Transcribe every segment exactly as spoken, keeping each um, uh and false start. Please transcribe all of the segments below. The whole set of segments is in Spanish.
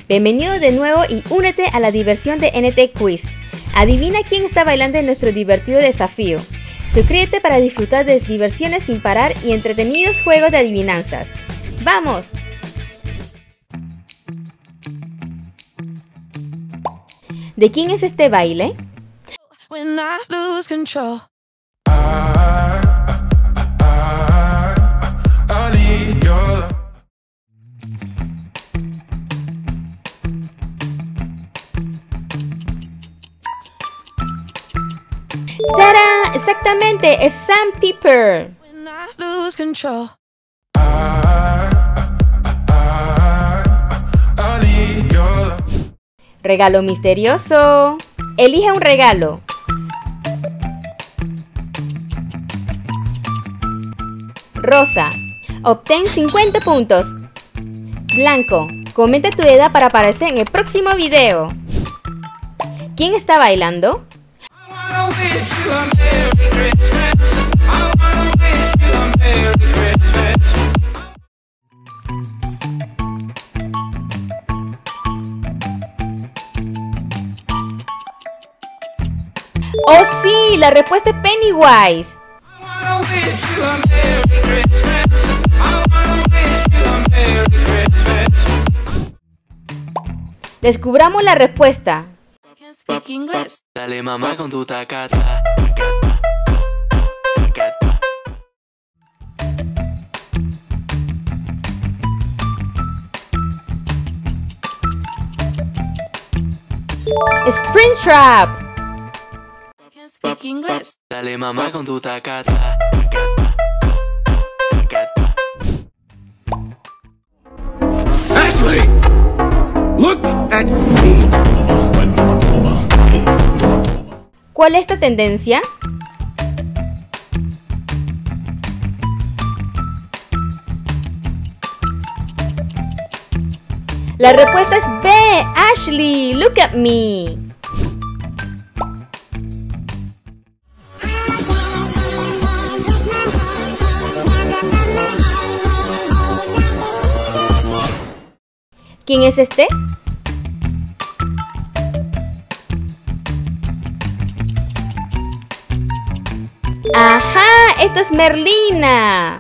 Bienvenido de nuevo y únete a la diversión de N T Quiz. Adivina quién está bailando en nuestro divertido desafío. Suscríbete para disfrutar de diversiones sin parar y entretenidos juegos de adivinanzas. ¡Vamos! ¿De quién es este baile? When I lose control. ¡Tarán! Exactamente, es Sam Pepper. When I lose control. Regalo misterioso. Elige un regalo. Rosa. Obtén cincuenta puntos. Blanco. Comenta tu edad para aparecer en el próximo video. ¿Quién está bailando? ¡Oh sí! La respuesta es Pennywise. Descubramos la respuesta. Speak English. Dale mamá con tu tacata. Springtrap. Speak English. Dale mamá con tu tacata. Ashley! Look at me! ¿Cuál es tu tendencia? La respuesta es B. Ashley, look at me. ¿Quién es este? ¡Ajá! ¡Esto es Merlina!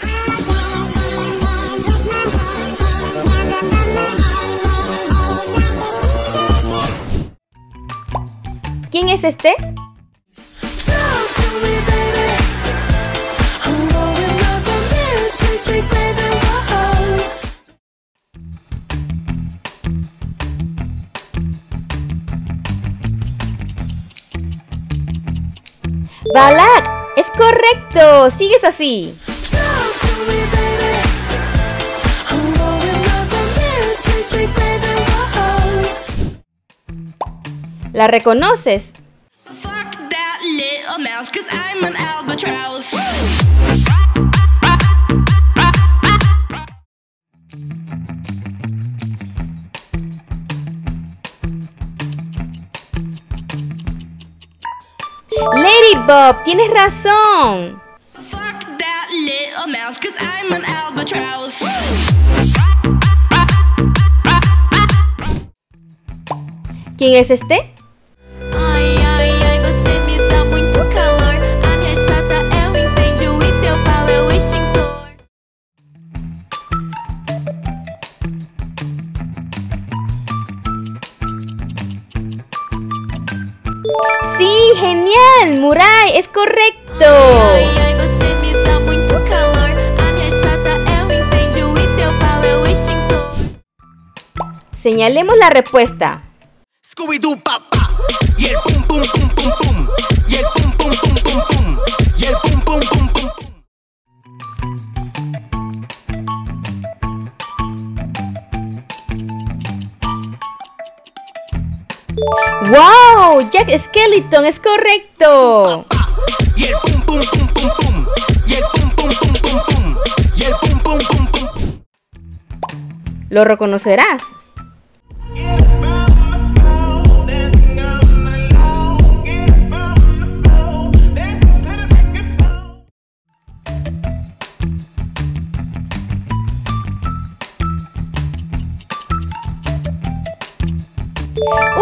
¿Quién es este? Balak, es correcto, sigues así. ¿La reconoces? Fuck that little mouse, 'cause I'm an albatross. Ladybug, tienes razón. Fuck that little mouse, 'cause I'm an albatross. ¿Quién es este? Ai, ai, ai, você me dá muito calor. A minha chata é um incêndio e teu pau é o extintor. Sí, genial, Murai, es correcto. Ai, ai, você me dá muito calor. A minha chata é um incêndio e teu pau é o extintor. Señalemos la respuesta. Scooby-Doo papá. Y el pum pum pum pum pum. Y el pum pum pum pum pum. Y el pum pum pum pum pum. ¡Wow! Jack Skellington, es correcto. Y el pum pum pum pum pum. Y el pum pum pum pum pum. Y el pum pum pum pum pum. Lo reconocerás.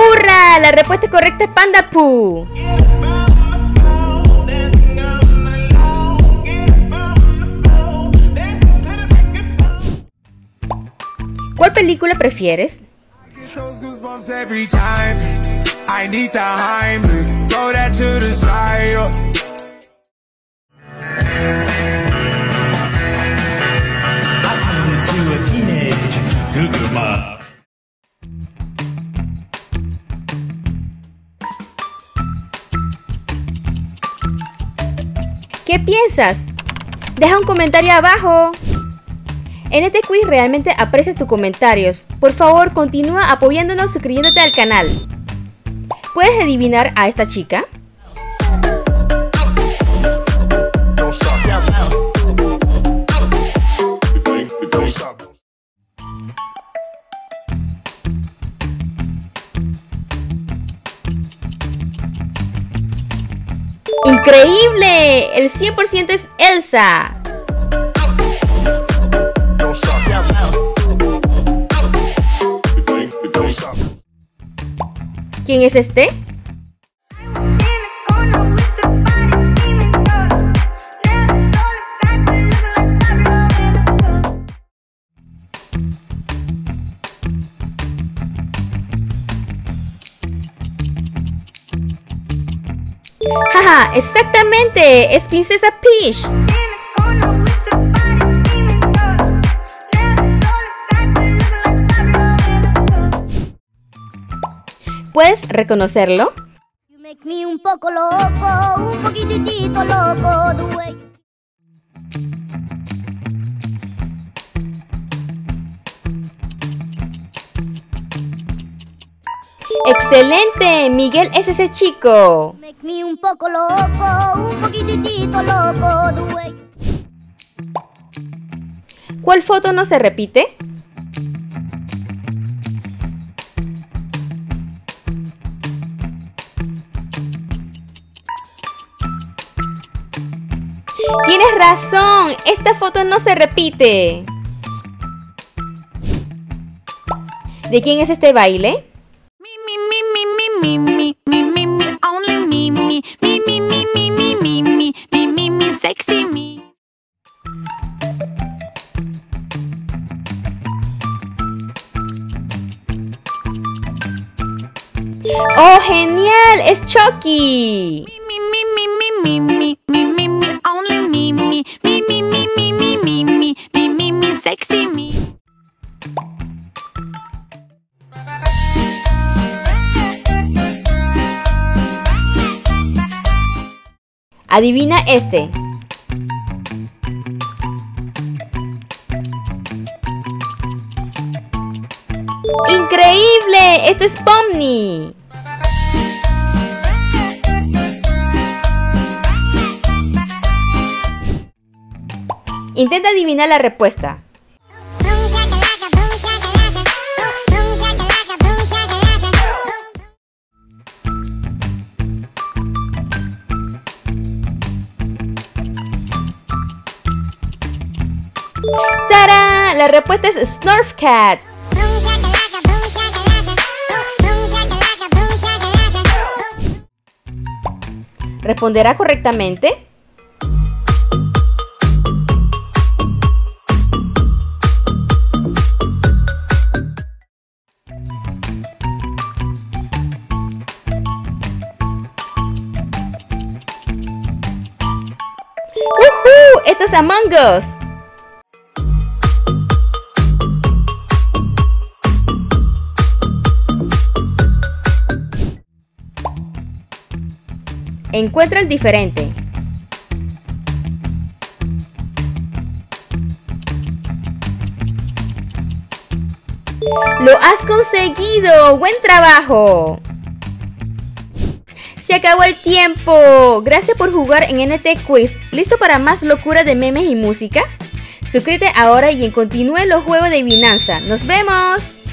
¡Hurra! La respuesta correcta es Panda Pooh. ¿Cuál película prefieres? Those goosebumps every time. I need the Heimlich. Throw that to the side. I turned into a teenage Goo Goo. ¿Qué piensas? Deja un comentario abajo. N T Quiz realmente aprecia tus comentarios. Por favor, continúa apoyándonos suscribiéndote al canal. ¿Puedes adivinar a esta chica? ¡Increíble! El cien por ciento es Elsa. ¿Quién es este? Jaja, exactamente, es Princesa Peach. ¿Puedes reconocerlo? You make me un poco loco, un poquitito loco, the way. ¡Excelente! Miguel es ese chico. Make me un poco loco, un poquitito loco, the way. ¿Cuál foto no se repite? Tienes razón, esta foto no se repite. ¿De quién es este baile? Me, me, me, me, me, me, me, me, me, only me, me, me, me, me, me, me, me, me, me, me, me, sexy me. ¡Oh, genial! ¡Es Chucky! Me, me, me, me, me, me, me, me, only me, me, me, me, me, me, me, me, me, me, me, me, sexy me. Adivina este. ¡Increíble! ¡Esto es Pomni! Intenta adivinar la respuesta. ¡Tarán! La respuesta es Snurf Cat. ¿Responderá correctamente? ¡Woohoo! ¡Esto es Among Us! Encuentra el diferente. ¡Lo has conseguido! ¡Buen trabajo! Se acabó el tiempo. Gracias por jugar en N T Quiz. ¿Listo para más locura de memes y música? Suscríbete ahora y continúe los juegos de adivinanza. ¡Nos vemos!